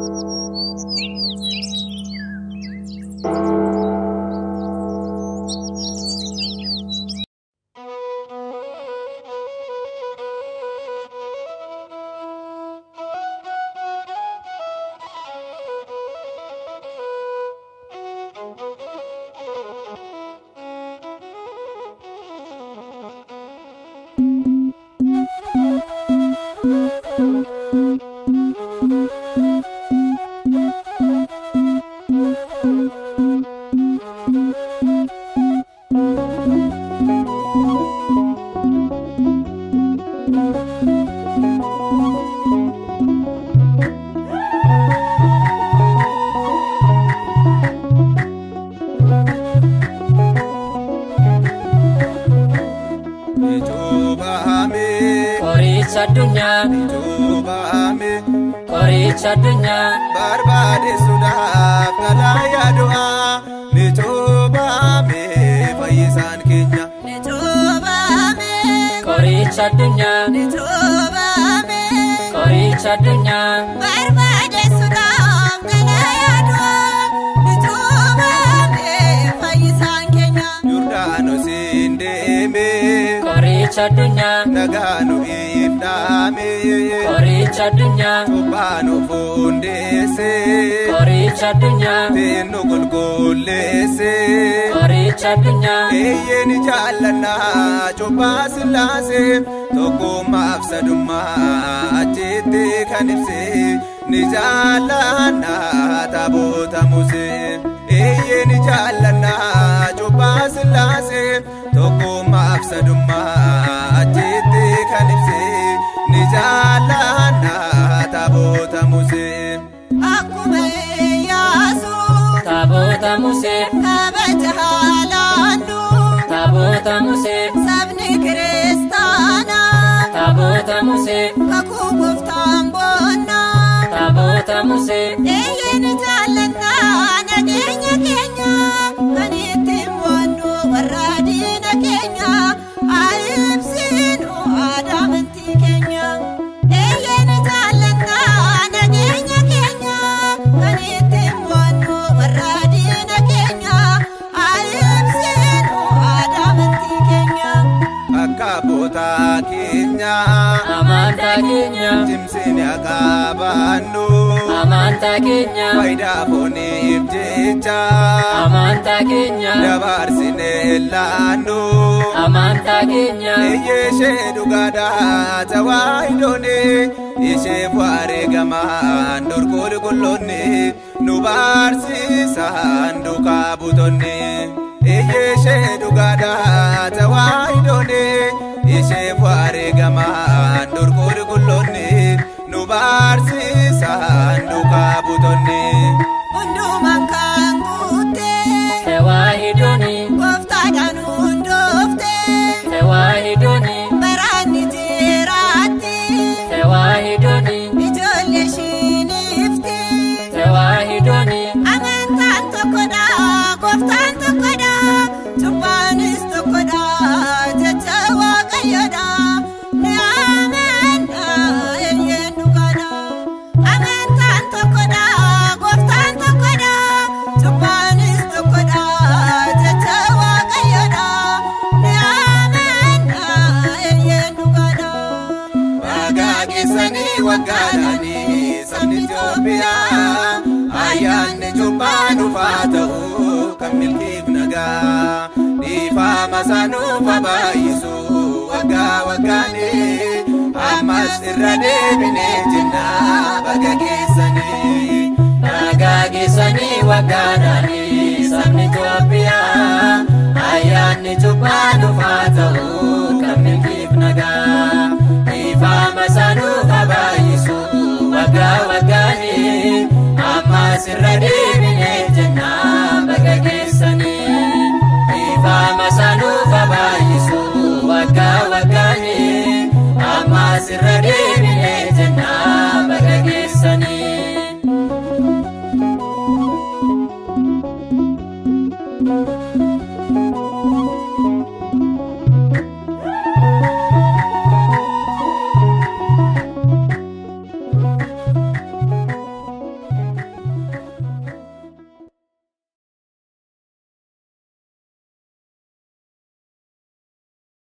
Adunya Coba Koricha dunya Barbade sudah Kalaya doa Ni coba Faisan Kenya Ni coba Koricha dunya Ni coba Koricha dunya Barbade sudah Kalaya doa Ni coba Faisan Kenya Yurdano sindeme Koricha dunya Nagano ifdame Koricha dunya Tubano fundese Koricha dunya Tenu gulgulese Koricha dunya Eyeni jalana Chuba silase Toko mafsaduma Achete kanipse Nijalana Tabota muse Eyeni jalana Chuba silase Toko mafsaduma Achete kanipse Nijalana Tabota muse Akume yasu Tabota muse Kabajahalandu Tabota muse Sabni kristana Tabota muse Kakubuftan bonna Tabota muse Eyeni jalana Nagenya Kenya Kanitim wanu Waradina Kenya Aibsinu Adamanti Kenya Eyeni jalana Nagenya Kenya Kanitim wanu Waradina Kenya Aibsinu Adamanti Kenya Akabota Kenya Amanta Kenya Jimsini akabanu Amanta Kenya Faida fonif jecha Amanta Kenya Dabarsine lanu Amanta Kenya Eyeshe dugada tawaidone Ishe fuare gaman dorkol kolone Nubarsi sanduka butone Eyeshe dugada tawaidone Ishe fuare gaman dorkol kolone Nubarsi sanduka butone Unduman kangute Tewahidoni Koftadan undufte Tewahidoni Barani jirati Tewahidoni Ijolle shinifti Tewahidoni Amantan tokoda Koftan tokoda Tupanis tokoda Jecha waqayyoda Ni amana Elyen dukana Amantan tokoda Koftan tokoda Tupanis tokoda Jecha waqayyoda Ni amana Elyen dukana Bagagesani wagadani sabni Ethiopia Ayane chupanu fatau kamilkif naga Difa masanu fabayisu waga wagane Amas irrade bine jinna bagages